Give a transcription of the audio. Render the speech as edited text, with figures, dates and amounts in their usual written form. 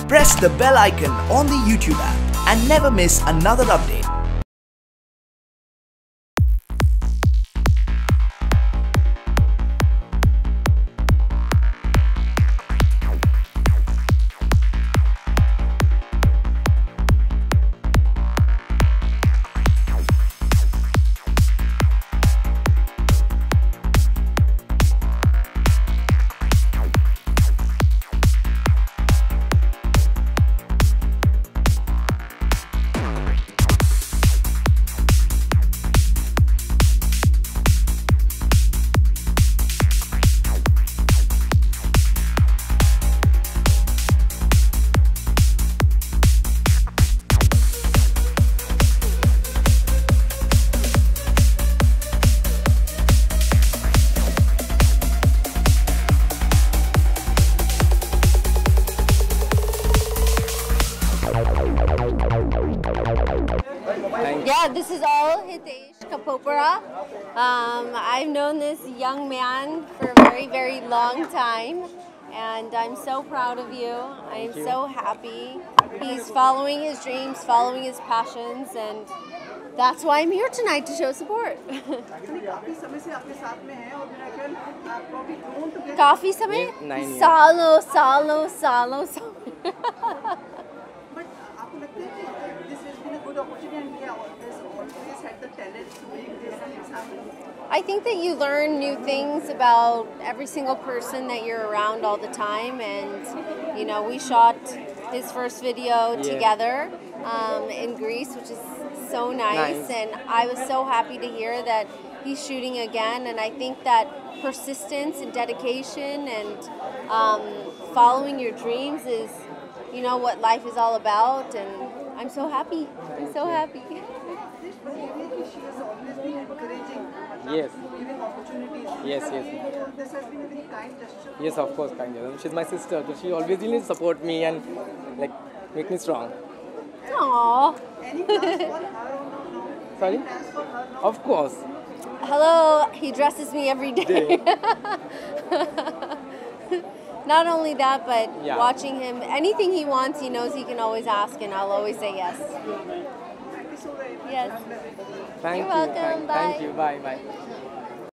Press the bell icon on the YouTube app and never miss another update. Yeah, this is all Hitesh Kapopara. I've known this young man for a very, very long time, and I'm so proud of you. I'm so happy. He's following his dreams, following his passions, and that's why I'm here tonight to show support. काफी समय? 9 years. सालों. I think that you learn new things about every single person that you're around all the time, and you know, we shot his first video together in Greece, which is so nice, and I was so happy to hear that he's shooting again. And I think that persistence and dedication and following your dreams is, you know, what life is all about, and I'm so happy. I'm so happy. Yes. Giving opportunities. Yes. This has been a very kind gesture. Yes, of course, kind of. She's my sister, so she always really support me and like make me strong. Aww. Any plans for her now? Sorry? Any plans for her now? Of course. Hello, he dresses me every day. Not only that, but watching him, anything he wants, he knows he can always ask, and I'll always say yes. Thank you so very much. Yes. Thank You're you. welcome. Bye. Thank you. Bye.